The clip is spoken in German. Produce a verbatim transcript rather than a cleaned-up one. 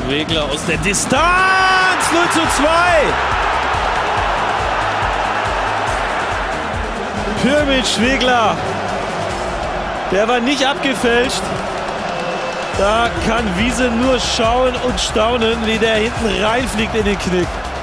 Schwegler aus der Distanz. null zu zwei. Pirmin Schwegler. Der war nicht abgefälscht. Da kann Wiese nur schauen und staunen, wie der hinten reinfliegt in den Knick.